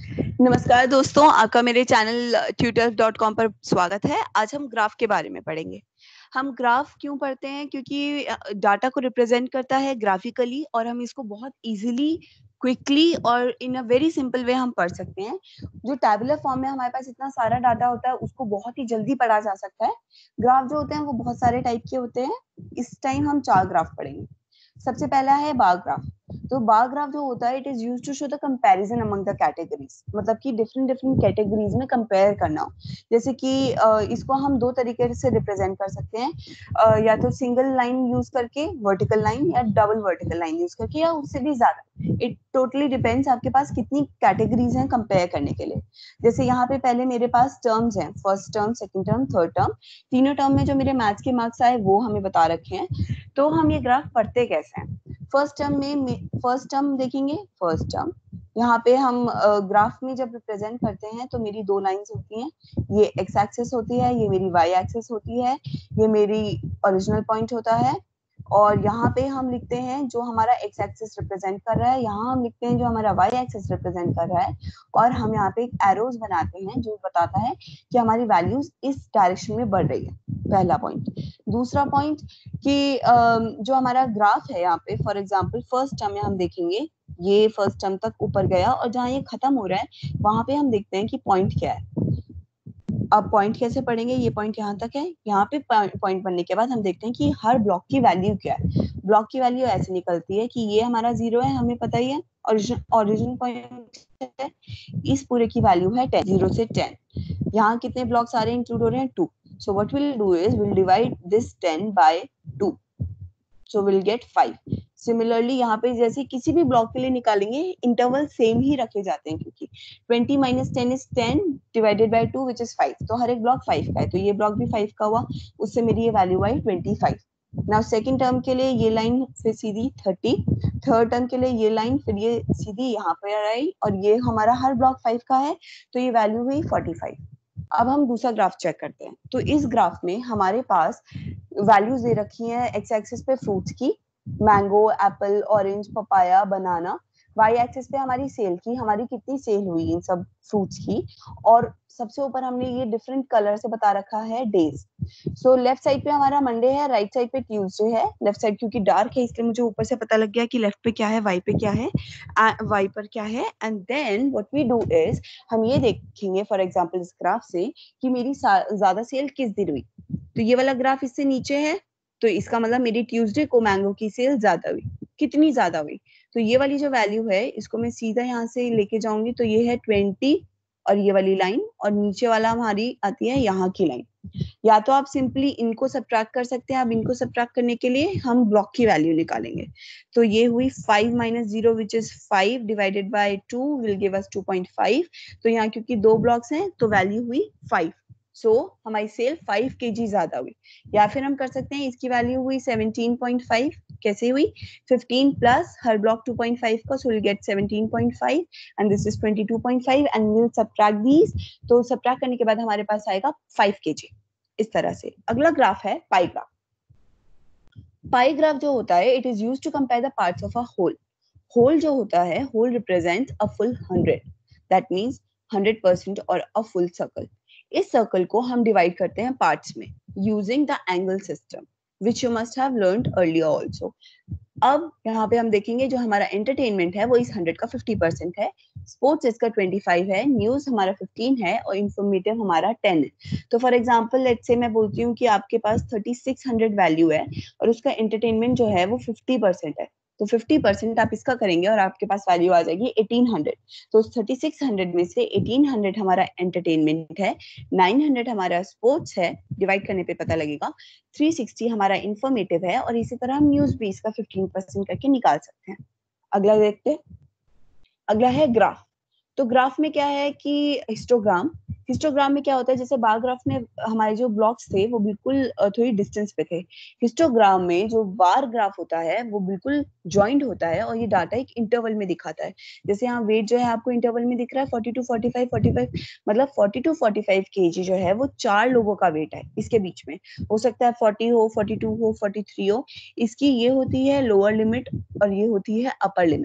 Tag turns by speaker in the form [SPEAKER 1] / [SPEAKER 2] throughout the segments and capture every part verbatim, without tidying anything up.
[SPEAKER 1] नमस्कार दोस्तों, आपका मेरे चैनल ट्यूटर्स डॉट कॉम पर स्वागत है। आज हम ग्राफ के बारे में पढ़ेंगे। हम ग्राफ क्यों पढ़ते हैं? क्योंकि डाटा को रिप्रेजेंट करता है ग्राफिकली और हम इसको बहुत इजीली, क्विकली और इन अ वेरी सिंपल वे हम पढ़ सकते हैं। जो टैबुलर फॉर्म में हमारे पास इतना सारा डाटा होता है उसको बहुत ही जल्दी पढ़ा जा सकता है। ग्राफ जो होते हैं वो बहुत सारे टाइप के होते हैं। इस टाइम हम चार ग्राफ पढ़ेंगे। सबसे पहला है बार ग्राफ। तो बार ग्राफ जो होता है it is used to show the comparison among the categories, मतलब कि डिफरेंट डिफरेंट कैटेगरीज में कंपेयर करना हो। जैसे कि इसको हम दो तरीके से रिप्रेजेंट कर सकते हैं, या तो सिंगल लाइन यूज करके वर्टिकल लाइन, या डबल वर्टिकल लाइन यूज करके, या उससे भी ज्यादा। इट टोटली डिपेंड्स आपके पास कितनी कैटेगरीज हैं कंपेयर करने के लिए। जैसे यहाँ पे पहले मेरे पास टर्म्स हैं, first term, second term, third term. तीनों टर्म में जो मेरे मैथ्स के मार्क्स आए वो हमें बता रखे हैं। तो हम ये ग्राफ पढ़ते कैसे हैं? फर्स्ट टर्म में फर्स्ट टर्म देखेंगे। फर्स्ट टर्म यहाँ पे हम ग्राफ में जब रिप्रेजेंट करते हैं तो मेरी दो लाइंस होती हैं। ये एक्स एक्सिस होती है, ये मेरी वाई एक्सिस होती है, ये मेरी ओरिजिनल पॉइंट होता है। और यहाँ पे हम लिखते हैं जो हमारा एक्स एक्सिस रिप्रेजेंट कर रहा है, यहाँ हम लिखते हैं जो हमारा वाई एक्सिस रिप्रेजेंट कर रहा है। और हम यहाँ पे एक एरोज बनाते हैं जो बताता है कि हमारी वैल्यूज इस डायरेक्शन में बढ़ रही है। पहला पॉइंट। दूसरा पॉइंट कि जो हमारा ग्राफ है यहाँ पे, फॉर एग्जाम्पल फर्स्ट टर्म में हम देखेंगे ये फर्स्ट टर्म तक ऊपर गया और जहाँ ये खत्म हो रहा है वहां पे हम देखते हैं कि पॉइंट क्या है। अब पॉइंट कैसे पढ़ेंगे? ये पॉइंट यहाँ तक है। यहाँ पे पॉइंट बनने के बाद हम देखते हैं कि हर ब्लॉक की वैल्यू क्या है। ब्लॉक की वैल्यू ऐसे निकलती है कि ये हमारा जीरो है, हमें पता ही है, ओरिजिन ओरिजिन पॉइंट है। इस पूरे की वैल्यू है टेन, जीरो से टेन। यहाँ कितने ब्लॉक सारे इंक्लूड हो रहे हैं? Two. So what will do is will divide this ten by two, so will get five. Similarly यहाँ पे जैसे किसी भी ब्लॉक के लिए निकालेंगे इंटरवल सेम ही रखे जाते हैं, क्योंकि twenty minus ten is ten divided by two which is five. तो हर एक ब्लॉक फाइव का है, तो ये ब्लॉक भी फाइव का हुआ, उससे मेरी ये वैल्यू आई twenty five. Now second term के लिए ये लाइन फिर सीधी थर्टी, थर्ड टर्म के लिए ये लाइन फिर ये सीधी यहाँ पे आई, और ये हमारा हर ब्लॉक फाइव का है तो ये वैल्यू हुई फोर्टी फाइव। अब हम दूसरा ग्राफ चेक करते हैं। तो इस ग्राफ में हमारे पास वैल्यूज दे रखी हैं एक्स एक्सिस पे फ्रूट्स की, mango, apple, orange, papaya, banana. Y axis पे हमारी सेल की, हमारी कितनी सेल हुई इन सब फ्रूट्स की। और सबसे ऊपर हमने ये डिफरेंट कलर से बता रखा है डेज। सो लेफ्ट साइड पे हमारा मंडे है, राइट साइड पे ट्यूसडे है। लेफ्ट साइड क्योंकि डार्क है इसलिए मुझे ऊपर से पता लग गया कि लेफ्ट पे क्या है, वाई पे क्या है, वाई पर क्या है। And then what we do is हम ये देखेंगे फॉर एग्जांपल इस ग्राफ से कि मेरी ज्यादा सेल किस दिन हुई। तो ये वाला ग्राफ इससे नीचे है, तो इसका मतलब मेरी ट्यूसडे को मैंगो की सेल ज्यादा हुई। कितनी ज्यादा हुई? तो ये वाली जो वैल्यू है इसको मैं सीधा यहाँ से लेके जाऊंगी, तो ये है ट्वेंटी और ये वाली लाइन, और नीचे वाला हमारी आती है यहाँ की लाइन। या तो आप सिंपली इनको सब्ट्रैक्ट कर सकते हैं। अब इनको सब्ट्रैक्ट करने के लिए हम ब्लॉक की वैल्यू निकालेंगे। तो ये हुई five minus zero which is five divided by two will give us two point five. तो यहाँ क्योंकि दो ब्लॉक्स हैं तो वैल्यू हुई फाइव। सो so, हमारी सेल फाइव केजी ज्यादा हुई। या फिर हम कर सकते हैं इसकी वैल्यू हुई सेवनटीन पॉइंट फाइव। कैसे हुई? फिफ्टीन प्लस हर ब्लॉक टू पॉइंट फाइव का, so will get seventeen point five and this is twenty two point five and will subtract these. तो सब्ट्रैक्ट करने के बाद हमारे पास आएगा फाइव केजी। इस तरह से अगला ग्राफ है पाई ग्राफ। पाई ग्राफ जो होता है it is used to compare the parts of a whole. Whole जो होता है, whole represent a full hundred, that means hundred percent और अ फुल सर्कल। इस सर्कल को हम डिवाइड करते हैं पार्ट्स में using the angle system which you must have learned earlier also. अब यहाँ पे हम देखेंगे जो हमारा एंटरटेनमेंट है वो इस हंड्रेड का फिफ्टी परसेंट है, स्पोर्ट्स इसका ट्वेंटी फाइव है, न्यूज हमारा फिफ्टीन है और इंफॉर्मेटिव हमारा टेन है। तो फॉर एग्जांपल लेट्स से मैं बोलती हूँ कि आपके पास थर्टी सिक्स हंड्रेड वैल्यू है और उसका एंटरटेनमेंट जो है वो फिफ्टी परसेंट है, तो फिफ्टी परसेंट आप इसका करेंगे और आपके पास वैल्यू आ जाएगी एटीन हंड्रेड। तो थर्टी सिक्स हंड्रेड में से एटीन हंड्रेड हमारा एंटरटेनमेंट है, नाइन हंड्रेड हमारा स्पोर्ट्स है, डिवाइड करने पे पता लगेगा, थ्री सिक्सटी हमारा इंफॉर्मेटिव है, और इसी तरह हम न्यूज भी इसका फिफ्टीन परसेंट करके निकाल सकते हैं। अगला देखते हैं। अगला है ग्राफ। तो ग्राफ में क्या है कि हिस्टोग्राम। हिस्टोग्राम में क्या होता है, जैसे बार ग्राफ में हमारे जो ब्लॉक्स थे वो बिल्कुल थोड़ी डिस्टेंस पे थे, हिस्टोग्राम में जो बार ग्राफ होता है वो बिल्कुल ज्वाइंट होता है और ये डाटा एक इंटरवल में दिखाता है। जैसे यहाँ वेट जो है आपको इंटरवल में दिख रहा है forty two forty five, forty five मतलब forty two forty five KG जो है वो चार लोगों का वेट है इसके बीच में। हो सकता है फोर्टी हो, फोर्टी टू हो, फोर्टी थ्री हो। इसकी ये होती है लोअर लिमिट और ये होती है अपर लिमिट।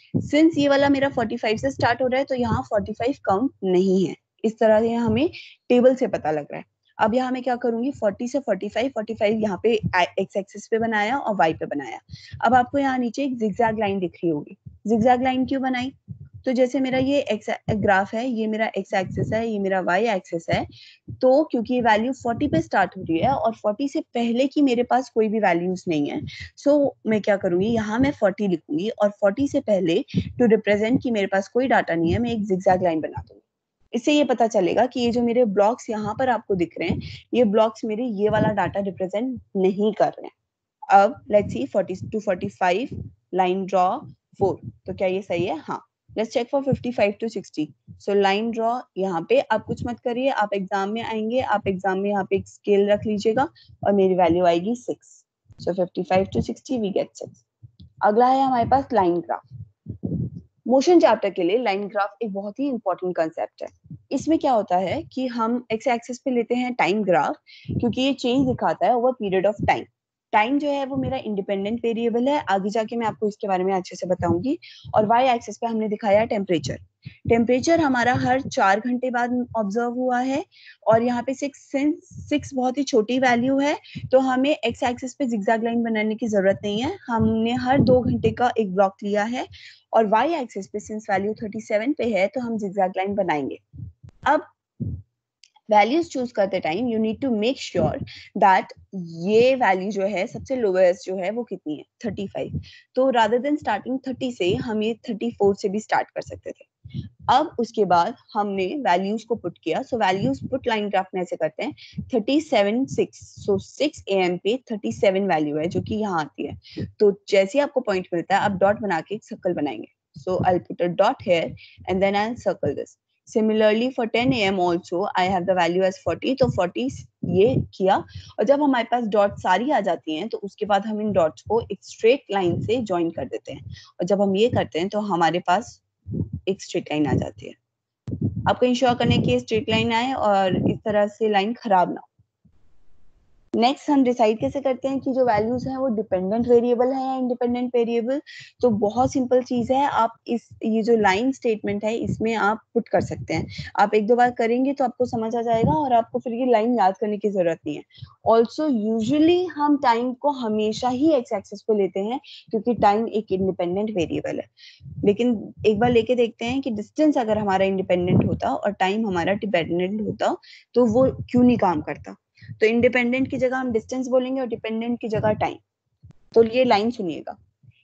[SPEAKER 1] सिंस ये वाला मेरा पैंतालीस से स्टार्ट हो रहा है तो यहाँ पैंतालीस काउंट नहीं है। इस तरह से हमें टेबल से पता लग रहा है। अब यहाँ मैं क्या करूंगी, चालीस से पैंतालीस, पैंतालीस यहाँ पे एक्स एक्सिस पे बनाया और वाई पे बनाया। अब आपको यहाँ नीचे एक जिगजैग लाइन दिख रही होगी। जिगजैग लाइन क्यों बनाई? तो जैसे मेरा ये एक्स ग्राफ है, ये मेरा एक्स एक्सिस है, ये मेरा वाई एक्सिस है, तो क्योंकि ये वैल्यू चालीस पे स्टार्ट हो रही है और चालीस से पहले की मेरे पास कोई भी वैल्यूज नहीं है, सो मैं क्या करूंगी, यहाँ मैं चालीस लिखूंगी और चालीस से पहले टू रिप्रेजेंट कि मेरे पास कोई डाटा नहीं है, मैं एक जिगजैग लाइन बना दूंगी। इससे ये पता चलेगा कि ये जो मेरे ब्लॉक्स यहाँ पर आपको दिख रहे हैं, ये ब्लॉक्स मेरे ये वाला डाटा रिप्रेजेंट नहीं कर रहे हैं। अब लेट्स सी चालीस टू पैंतालीस लाइन ड्रॉ फोर, तो क्या ये सही है? हाँ। लेट्स चेक फॉर पचपन टू साठ। सो लाइन ड्रॉ, यहाँ पे आप कुछ मत करिए, आप एग्जाम में आएंगे, आप एग्जाम में यहाँ पे एक स्केल रख लीजिएगा और मेरी वैल्यू आएगी सिक्स। सो पचपन टू साठ वी गेट सिक्स। अगला है हमारे पास लाइन ग्राफ। मोशन चैप्टर के लिए लाइन ग्राफ एक बहुत ही इंपॉर्टेंट कंसेप्ट है। इसमें क्या होता है कि हम एक्स एक्सिस पे लेते हैं टाइम ग्राफ, क्योंकि ये चेंज दिखाता है over period of time. Time जो है वो मेरा इंडिपेंडेंट वेरिएबल है, आगे जाके मैं आपको इसके बारे में अच्छे से बताऊंगी। और वाई एक्सिस पे हमने दिखाया टेम्परेचर। टेम्परेचर हमारा हर चार घंटे बाद ऑब्जर्व हुआ है और यहाँ पे सिक्स सिक्स बहुत ही छोटी वैल्यू है, तो हमें एक्स एक्सिस पे जिगजैग लाइन बनाने की जरूरत नहीं है। हमने हर दो घंटे का एक ब्लॉक लिया है और वाई एक्सिस पे सिंस वैल्यू सैंतीस पे है तो हम जिगजैग लाइन बनाएंगे। अब वैल्यूज चूज करते time you need to make sure that ये वैल्यू जो है सबसे लोवेस्ट जो है वो कितनी है, पैंतीस। तो रादर देन स्टार्टिंग तीस से हम ये चौंतीस से भी स्टार्ट कर सकते थे। अब उसके बाद हमने वैल्यूज को पुट किया। So values put line graph में ऐसे करते हैं, सैंतीस six. So six A M पे सैंतीस वैल्यू है जो कि यहाँ आती है। तो जैसे आपको पॉइंट मिलता है आप डॉट बना के एक सर्कल बनाएंगे। So I put a dot here and then I circle this. Similarly for ten A M also I have the value as forty, तो चालीस ये किया। और जब हमारे पास डॉट सारी आ जाती हैं तो उसके बाद हम इन डॉट्स को एक स्ट्रेट लाइन से ज्वाइन कर देते हैं और जब हम ये करते हैं तो हमारे पास एक स्ट्रेट लाइन आ जाती है। आपको इंश्योर करने की स्ट्रेट लाइन आए और इस तरह से लाइन खराब ना हो। नेक्स्ट हम डिसाइड कैसे करते हैं कि जो वैल्यूज हैं वो डिपेंडेंट वेरिएबल है या इंडिपेंडेंट वेरिएबल। तो बहुत सिंपल चीज है, आप इस ये जो लाइन स्टेटमेंट है इसमें आप पुट कर सकते हैं। आप एक दो बार करेंगे तो आपको समझ आ जाएगा और आपको फिर ये लाइन याद करने की जरूरत नहीं है। ऑल्सो यूजुअली हम टाइम को हमेशा ही एक्स एक्सिस पे लेते हैं क्योंकि टाइम एक इंडिपेंडेंट वेरिएबल है। लेकिन एक बार लेके देखते हैं कि डिस्टेंस अगर हमारा इंडिपेंडेंट होता और टाइम हमारा डिपेंडेंट होता तो वो क्यों नहीं काम करता। तो इंडिपेंडेंट की जगह हम डिस्टेंस बोलेंगे और डिपेंडेंट की जगह टाइम। तो ये लाइन सुनिएगा,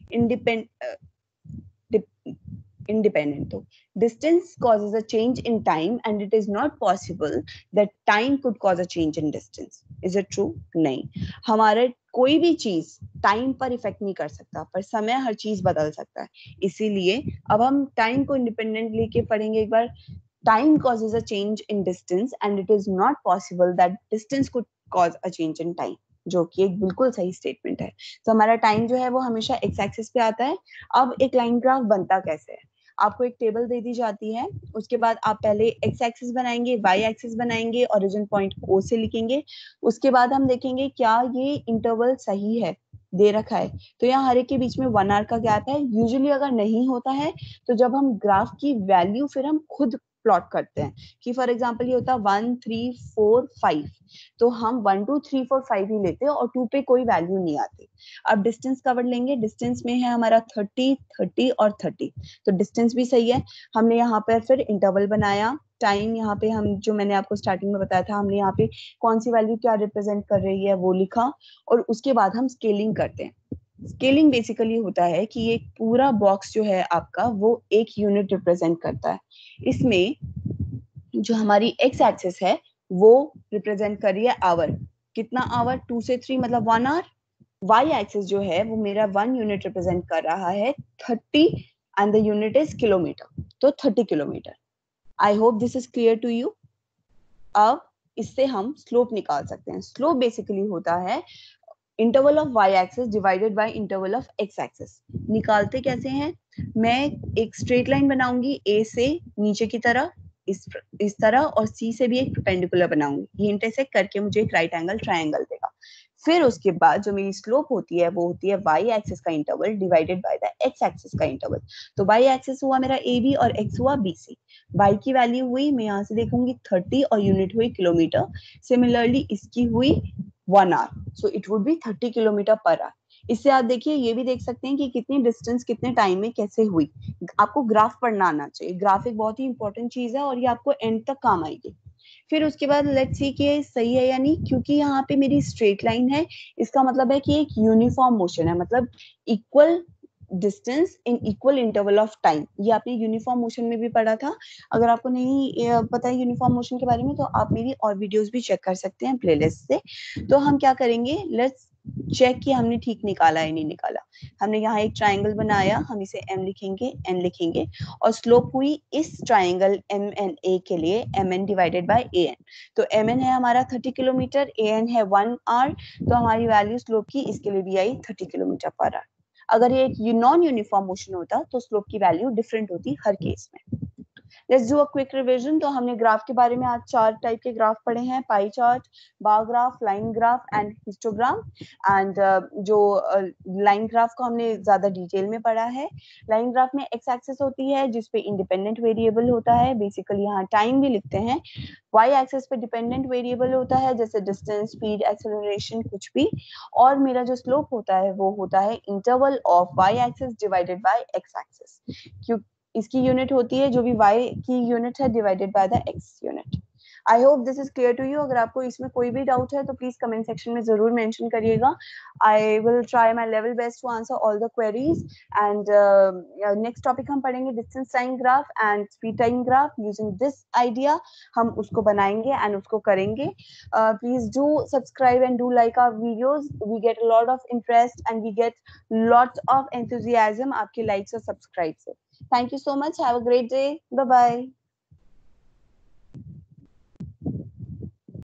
[SPEAKER 1] independent independent. So distance causes a change in time and it is not possible that time could cause a change in distance. Is it true? नहीं, हमारे कोई भी चीज टाइम पर इफेक्ट नहीं कर सकता, पर समय हर चीज बदल सकता है। इसीलिए अब हम टाइम को इंडिपेंडेंट लेके पढ़ेंगे एक बार। Time causes a change in distance and it is not possible that distance could cause a change in time, जो कि एक बिल्कुल सही स्टेटमेंट है। तो हमारा टाइम जो है वो हमेशा एक्स एक्सिस पे आता है। अब एक लाइन ग्राफ बनता कैसे है, आपको एक टेबल दे दी जाती है, उसके बाद आप पहले एक्स एक्सिस बनाएंगे, वाई एक्सिस बनाएंगे, ओरिजिन पॉइंट ओ से लिखेंगे। उसके बाद हम देखेंगे क्या ये इंटरवल सही है, दे रखा है तो यहाँ हर एक के बीच में वन आवर का गैप है। यूजुअली अगर नहीं होता है तो जब हम ग्राफ की वैल्यू फिर हम खुद प्लॉट करते हैं कि फॉर एग्जांपल ये होता है वन थ्री फोर फाइव, तो हम one two three four five ही लेते हैं और टू पे कोई वैल्यू नहीं आती। अब डिस्टेंस कवर लेंगे, डिस्टेंस में है हमारा थर्टी थर्टी और थर्टी, तो डिस्टेंस भी सही है। हमने यहाँ पर फिर इंटरवल बनाया, टाइम यहाँ पे हम जो मैंने आपको स्टार्टिंग में बताया था, हमने यहाँ पे कौन सी वैल्यू क्या रिप्रेजेंट कर रही है वो लिखा और उसके बाद हम स्केलिंग करते हैं। स्केलिंग बेसिकली होता है कि ये पूरा बॉक्स जो है आपका वो एक यूनिट रिप्रेजेंट करता है। इसमें जो हमारी एक्स एक्सिस है वो रिप्रेजेंट कर रही है आवर, कितना आवर, टू से थ्री मतलब वन आवर। वाई एक्सिस जो है वो मेरा वन यूनिट रिप्रेजेंट कर रहा है thirty and the unit is kilometre, तो thirty kilometre. I hope this is clear to you. अब इससे हम स्लोप निकाल सकते हैं। स्लोप बेसिकली होता है interval of Y axis divided by interval of X axis. निकालते कैसे हैं, मैं एक स्ट्रेट लाइन बनाऊंगी ए से नीचे की तरह इस इस तरह और सी से भी एक परपेंडिकुलर बनाऊंगी, ये इंटरसेक्ट करके मुझे एक राइट एंगल ट्रायंगल देगा। फिर उसके बाद जो मेरी स्लोप होती है वो होती है वाई एक्सिस का interval divided by the X axis का इंटरवल। तो वाई एक्सिस हुआ मेरा ए बी और एक्स हुआ बी सी। वाई की वैल्यू हुई, मैं यहाँ से देखूंगी थर्टी और यूनिट हुई किलोमीटर। सिमिलरली इसकी हुई one hour, so it would be thirty kilometre per hour. इससे आप देखिए ये भी देख सकते हैं कि कितनी डिस्टेंस कितने टाइम में कैसे हुई। आपको ग्राफ पढ़ना आना चाहिए, ग्राफ एक बहुत ही इंपॉर्टेंट चीज है और ये आपको एंड तक काम आएगी। फिर उसके बाद लेट्स सी कि ये सही है या नहीं, क्योंकि यहाँ पे मेरी स्ट्रेट लाइन है, इसका मतलब है कि एक यूनिफॉर्म मोशन है, मतलब equal distance in equal interval of time. ये आपने यूनिफॉर्म मोशन में भी पढ़ा था। अगर आपको नहीं अ, पता है यूनिफॉर्म मोशन के बारे में तो आप मेरी और वीडियोस भी चेक कर सकते हैं प्लेलिस्ट से। तो हम क्या करेंगे, लेट्स चेक कि हमने ठीक निकाला है नहीं निकाला। हमने यहाँ एक ट्राइंगल बनाया, हम इसे एम लिखेंगे एन लिखेंगे और स्लोप हुई इस ट्राइंगल एम एन ए के लिए M N divided by A N. तो एम एन है हमारा थर्टी किलोमीटर, ए एन है वन आवर, तो हमारी वैल्यू स्लोप की इसके लिए भी आई थर्टी किलोमीटर पर आवर। अगर ये एक नॉन यूनिफॉर्म मोशन होता तो स्लोप की वैल्यू डिफरेंट होती हर केस में। Let's do a quick revision. तो हमने ग्राफ के बारे में आज चार टाइप के ग्राफ पढ़े हैं, pie chart, bar graph, line graph and histogram. And जो लाइन uh, ग्राफ को हमने ज्यादा डिटेल में पढ़ा है। लाइन ग्राफ में एक्स एक्सिस होती है जिसपे इंडिपेंडेंट वेरिएबल होता है, बेसिकली यहाँ टाइम भी लिखते हैं। वाई एक्सिस पे डिपेंडेंट वेरिएबल होता है जैसे डिस्टेंस, स्पीड, एक्सेलरेशन कुछ भी। और मेरा जो स्लोप होता है वो होता है interval of Y axis divided by X axis. क्यों इसकी यूनिट होती है जो भी y की यूनिट है divided by the x unit. I hope this is clear to you. अगर आपको इसमें कोई भी डाउट है तो प्लीज कमेंट सेक्शन में जरूर मेंशन करिएगा। I will try my level best to answer all the queries. And next topic हम पढ़ेंगे distance time graph and speed time graph using this idea. हम उसको बनाएंगे एंड उसको करेंगे। Please do subscribe and do like our videos. We get a lot of interest and we get lot of enthusiasm आपके likes और subscribe से। Thank you so much. Have a great day. Bye bye.